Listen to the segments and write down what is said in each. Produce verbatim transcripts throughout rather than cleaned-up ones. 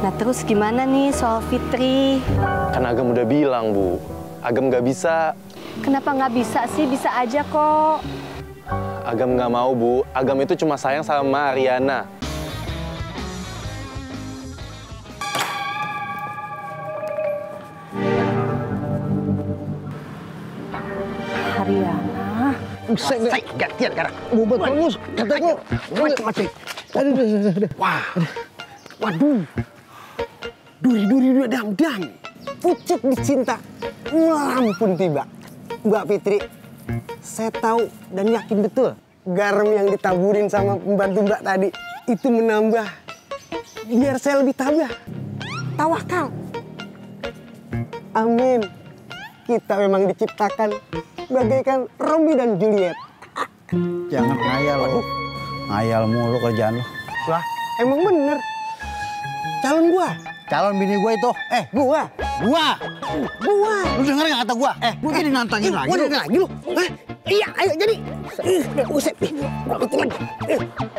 Nah terus gimana nih soal Fitri? Kan Agam udah bilang, Bu. Agam nggak bisa. Kenapa nggak bisa sih? Bisa aja kok. Agam nggak mau, Bu. Agam itu cuma sayang sama Ariana. Ariana. Saya gantian karena buat kamus kataku macam-macam. Aduh, aduh, aduh, aduh. Wah, waduh, duri-duri dua dam-dam, pucuk dicinta, ulang pun tiba. Mbak Fitri, saya tahu dan yakin betul garam yang ditaburin sama pembantu Mbak tadi itu menambah biar saya lebih tabah. Tawakal. Amin. Kita memang diciptakan bagaikan Romeo dan Juliet. Jangan ngayal lo. Ngayal mulu kerjaan lo. Lah, emang bener. Calon gua. Calon bini gue itu. Eh, Gua. gua. Gua. Lu denger gak kata gua? Eh, gua jadi nantangin lagi. Gua lu. denger lagi lu. Eh, iya, ayo jadi. Ih, buset. Ih, itu lagi. Eh.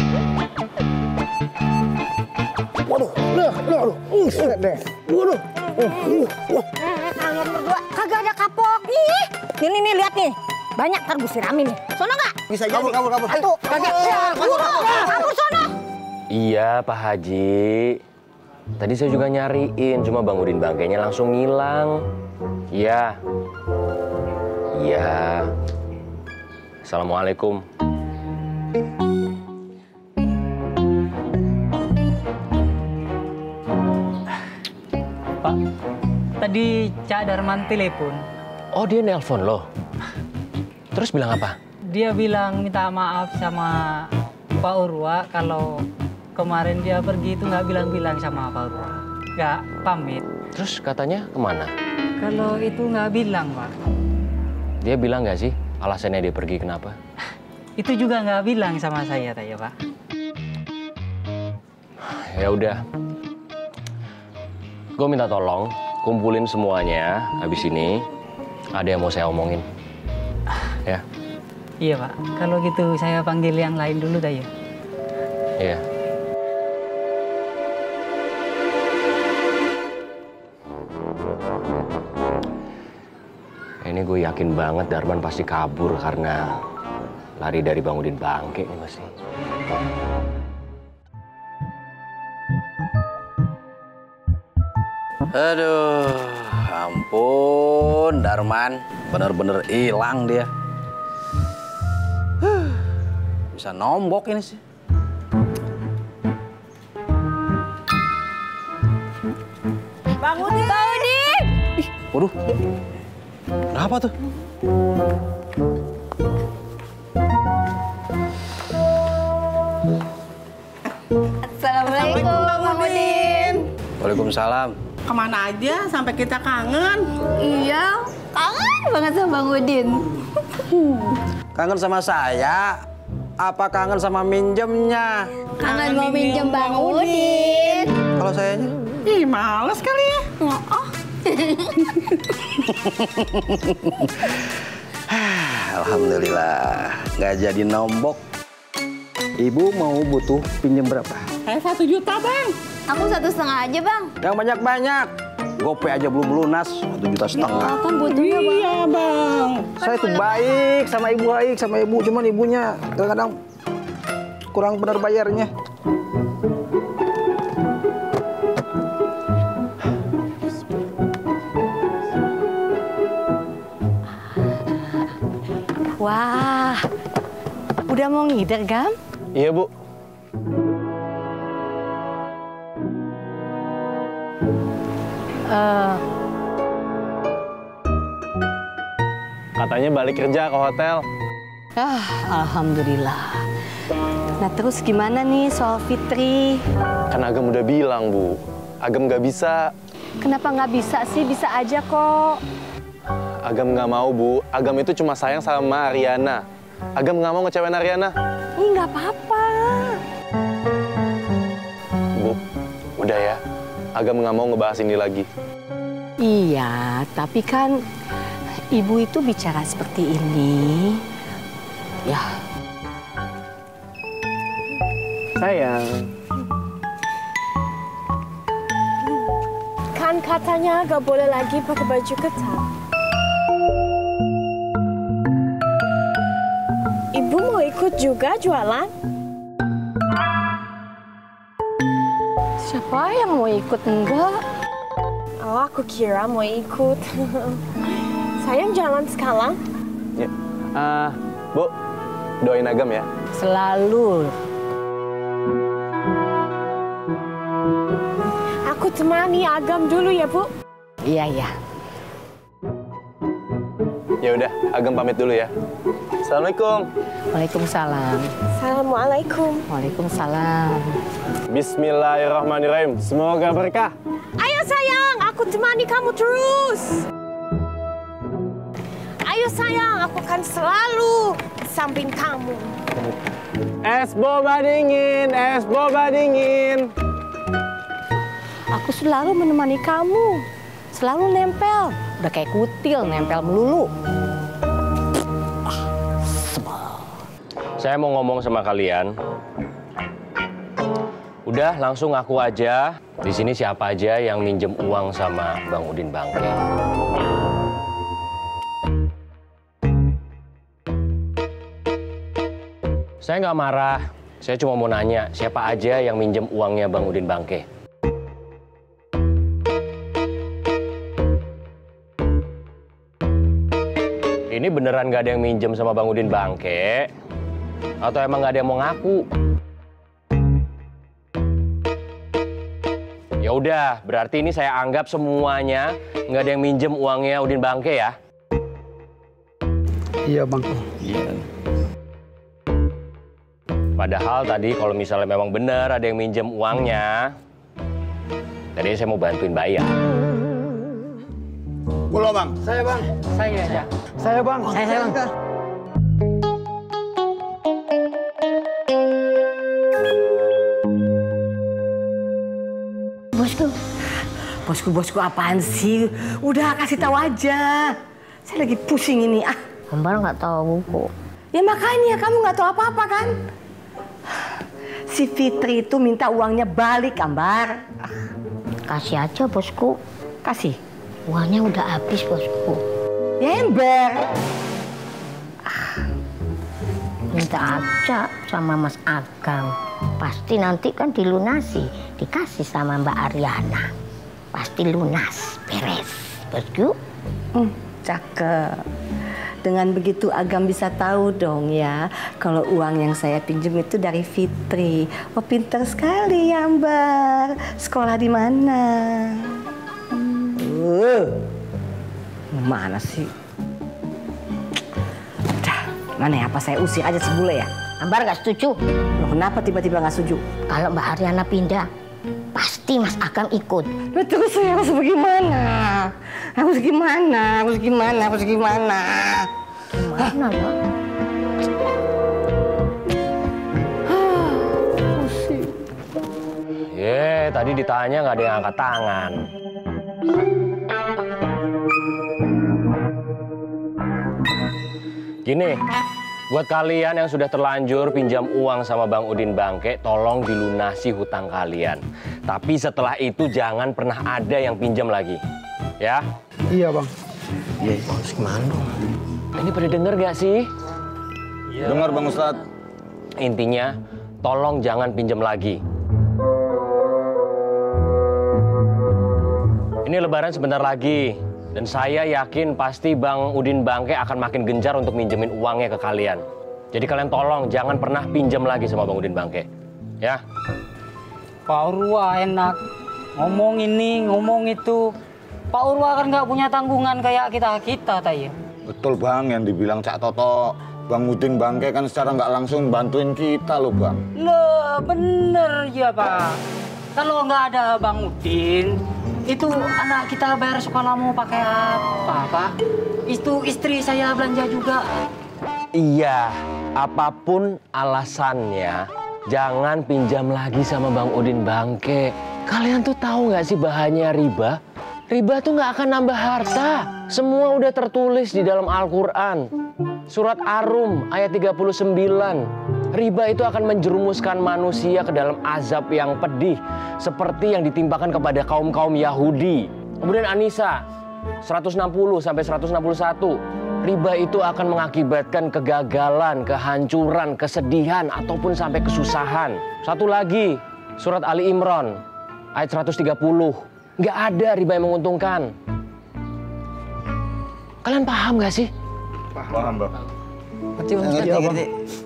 Waduh, loh, loh, loh. Buset deh. Waduh. Wah. Kalian berdua kagak ada kapoknya. Ini nih lihat nih. Banyak ntar gue siramin nih. Sono nggak? Bisa jadi. Kabur, kabur, kabur. Satu. Kagak. Kabur, kabur sono. Iya, Pak Haji. Tadi saya juga nyariin, cuma Bang Udin bangkainya langsung ngilang. Iya. Iya. Assalamualaikum. Pak, tadi Cak Darman telepon. Oh, dia nelpon loh. Terus bilang apa? Dia bilang minta maaf sama Pak Urwa kalau kemarin dia pergi itu nggak bilang-bilang sama Pak Urwa. Nggak pamit. Terus katanya kemana? Kalau itu nggak bilang, Pak. Dia bilang nggak sih alasannya dia pergi kenapa? Itu juga nggak bilang sama saya, Taya, Pak. Ya udah. Gue minta tolong kumpulin semuanya habis ini. Ada yang mau saya omongin. Ya. Iya, Pak. Kalau gitu saya panggil yang lain dulu, Taya. Iya. Ini gue yakin banget Darman pasti kabur karena lari dari Bang Udin bangke nih pasti. Aduh, ampun Darman, bener-bener hilang dia. Huh, bisa nombok ini sih. Bang Udin. Bang Udin. Ih, waduh, kenapa tuh? Assalamualaikum Bang Udin. Waalaikumsalam. Kemana aja sampai kita kangen? Iya, kangen banget sama Bang Udin. Kangen sama saya? Apa kangen sama minjemnya? Kangen mau minjem Bang Udin. Kalau sayanya? Ih, males kali ya. Oh. Alhamdulillah, nggak jadi nombok. Ibu mau butuh pinjam berapa? Saya satu juta, Bang. Aku satu setengah aja, Bang. Yang banyak-banyak. Gope aja belum lunas, satu juta setengah. Ya, kan butuhnya, Bang. Iya, Bang. Saya tuh baik sama ibu, baik sama ibu. Cuman ibunya kadang-kadang kurang benar bayarnya. Wah, udah mau ngider, Gam? Iya, Bu. Uh, Katanya balik kerja ke hotel. ah, alhamdulillah. Nah terus gimana nih soal Fitri? Kan Agam udah bilang, Bu. Agam nggak bisa. Kenapa nggak bisa sih? Bisa aja kok. Agam nggak mau, Bu. Agam itu cuma sayang sama Ariana. Agam nggak mau ngecewain Ariana. Ini nggak apa-apa. Bu, udah ya. Agam nggak mau ngebahas ini lagi. Iya, tapi kan ibu itu bicara seperti ini. Ya. Sayang. kan katanya gak boleh lagi pakai baju ketat. Ibu mau ikut juga jualan? Siapa yang mau ikut? Enggak. Oh, aku kira mau ikut. Sayang jalan sekarang. Ya. Uh, Bu, doain Agam ya. Selalu. Aku temani Agam dulu ya, Bu. Iya, iya. Ya udah, Agam pamit dulu ya. Assalamualaikum. Waalaikumsalam. Assalamualaikum. Waalaikumsalam. Bismillahirrahmanirrahim. Semoga berkah. Ayo sayang, aku temani kamu terus. Ayo sayang, aku akan selalu di samping kamu. Es boba dingin, es boba dingin. Aku selalu menemani kamu. Selalu nempel. Udah kayak kutil, nempel melulu. Saya mau ngomong sama kalian. Udah langsung ngaku aja. Di sini siapa aja yang minjem uang sama Bang Udin Bangke. Saya nggak marah. Saya cuma mau nanya siapa aja yang minjem uangnya Bang Udin Bangke. Ini beneran nggak ada yang minjem sama Bang Udin Bangke? Atau emang nggak ada yang mau ngaku? Ya udah, berarti ini saya anggap semuanya nggak ada yang minjem uangnya Udin Bangke ya? Iya Bang. Iya. Padahal tadi kalau misalnya memang benar ada yang minjem uangnya, tadi saya mau bantuin bayar. Bola Bang. Saya Bang. Saya aja. Saya Bang. Saya, saya Bang. Bosku, bosku, bosku apaan sih? Udah kasih tahu aja. Saya lagi pusing ini. Ah, Ambar nggak tahu kok. ya makanya kamu nggak tahu apa-apa kan? Si Fitri itu minta uangnya balik, Ambar. Kasih aja bosku. Kasih. Uangnya udah habis bosku. Ya ember. Minta aja sama Mas Agam. Pasti nanti kan dilunasi. Dikasih sama Mbak Ariana. Pasti lunas, beres. Bosku. Hmm, cakep. Dengan begitu Agam bisa tahu dong ya, kalau uang yang saya pinjam itu dari Fitri. Oh, pinter sekali ya, Mbak. Sekolah di mana? Hmm. Uh, mana sih? Udah, mana ya? Apa saya usir aja sebule ya? Ambar nggak setuju. Loh, kenapa tiba-tiba nggak setuju? Kalau Mbak Ariana pindah, pasti Mas Agam ikut. Nah, terus saya harus bagaimana? Harus gimana? Harus gimana? Harus gimana? Gimana ya? Pusing. Ye, tadi ditanya nggak ada yang angkat tangan. Gini, buat kalian yang sudah terlanjur pinjam uang sama Bang Udin Bangke, tolong dilunasi hutang kalian. Tapi setelah itu jangan pernah ada yang pinjam lagi. Ya? Iya Bang. Iya, harus gimana dong? Ini pada denger gak sih? Ya. Dengar Bang Ustadz. Intinya, tolong jangan pinjam lagi. Ini lebaran sebentar lagi. Dan saya yakin pasti Bang Udin Bangke akan makin gencar untuk minjemin uangnya ke kalian. Jadi kalian tolong jangan pernah pinjam lagi sama Bang Udin Bangke. Ya? Pak Urwa enak. Ngomong ini, ngomong itu. Pak Urwa kan nggak punya tanggungan kayak kita-kita, Tay. Betul Bang, yang dibilang Cak Toto. Bang Udin Bangke kan secara nggak langsung bantuin kita loh Bang. Loh, bener ya Pak. Kalau nggak ada Bang Udin, itu anak kita bayar sekolah mau pakai apa, Pak? Itu istri saya belanja juga. Iya, apapun alasannya, jangan pinjam lagi sama Bang Udin Bangke. Kalian tuh tahu nggak sih bahayanya riba? Riba tuh nggak akan nambah harta. Semua udah tertulis di dalam Al-Quran. Surat Ar-Rum ayat tiga puluh sembilan. Riba itu akan menjerumuskan manusia ke dalam azab yang pedih. Seperti yang ditimpakan kepada kaum-kaum Yahudi. Kemudian Anissa, seratus enam puluh sampai seratus enam puluh satu. Riba itu akan mengakibatkan kegagalan, kehancuran, kesedihan, ataupun sampai kesusahan. Satu lagi, surat Ali Imran, ayat seratus tiga puluh. Nggak ada riba yang menguntungkan. Kalian paham nggak sih? Paham, Bang. Ngerti, Bang. Ngerti, ngerti.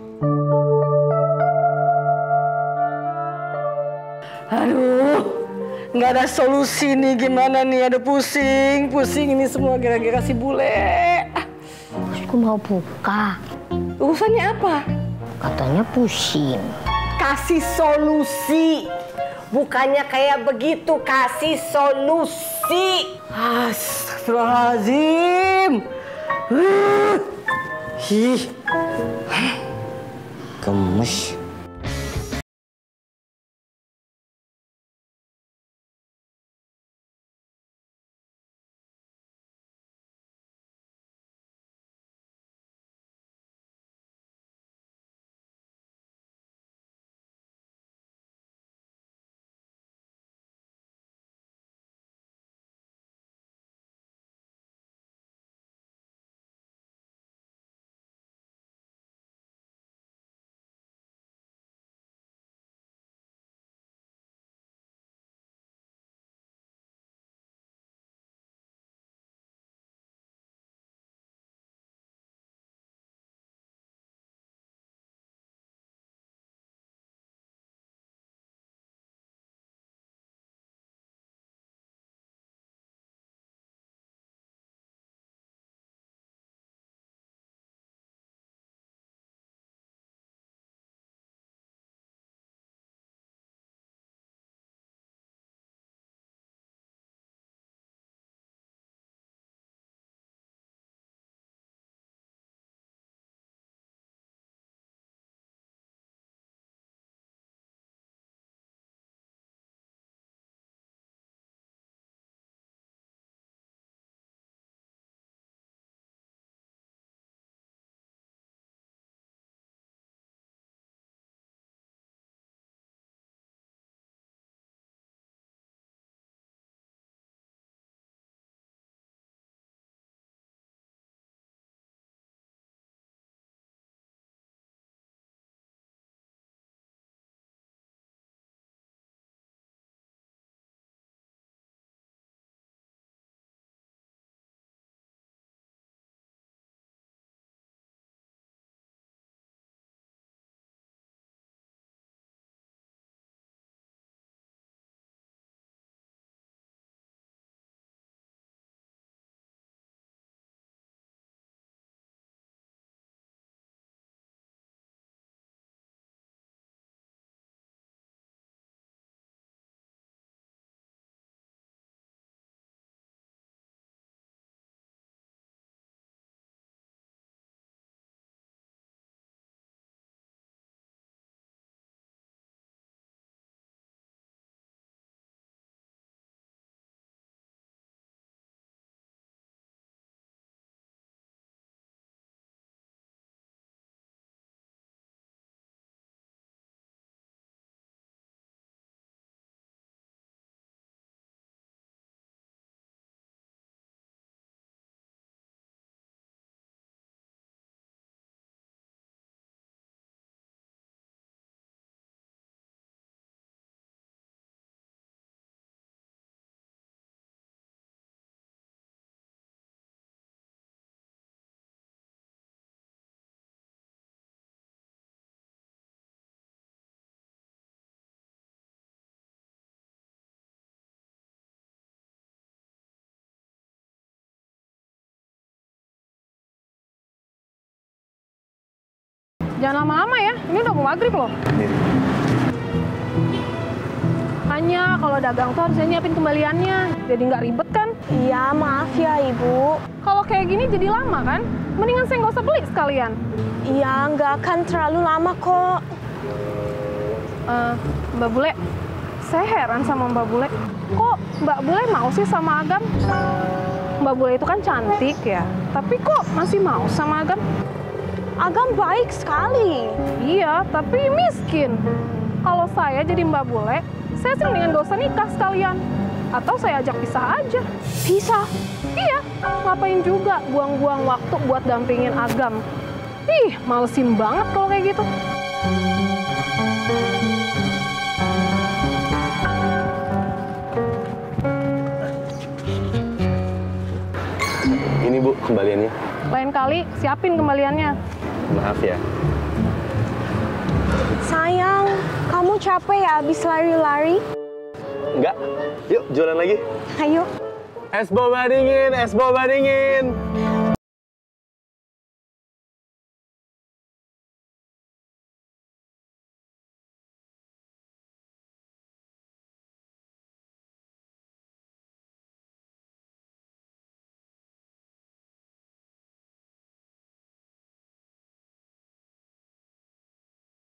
Aduh, nggak ada solusi nih, gimana nih? Ada pusing, pusing ini semua gara-gara si bule. Aku mau buka. Urusannya apa? Katanya pusing. Kasih solusi. Bukannya kayak begitu, kasih solusi. Astagfirullahaladzim. Ih. Gemes. Jangan lama-lama ya, ini udah mau maghrib loh. Hanya kalau dagang tuh harusnya nyiapin kembaliannya, jadi nggak ribet kan? Iya, maaf ya Ibu. Kalau kayak gini jadi lama kan? Mendingan saya nggak usah beli sekalian. Iya, nggak akan terlalu lama kok. Uh, Mbak Bule, saya heran sama Mbak Bule. Kok Mbak Bule mau sih sama Agam? Mbak Bule itu kan cantik ya, tapi kok masih mau sama Agam? Agam baik sekali. Iya, tapi miskin. Kalau saya jadi Mbak Bule, saya sih mendingan gak usah nikah sekalian. Atau saya ajak pisah aja. Pisah? Iya, ngapain juga buang-buang waktu buat dampingin Agam. Ih, malesin banget kalau kayak gitu. Ini Bu, kembaliannya. Lain kali siapin kembaliannya. Maaf ya. Sayang, kamu capek ya abis lari-lari? Enggak. Yuk, jualan lagi. Ayo. Es boba dingin, es boba dingin.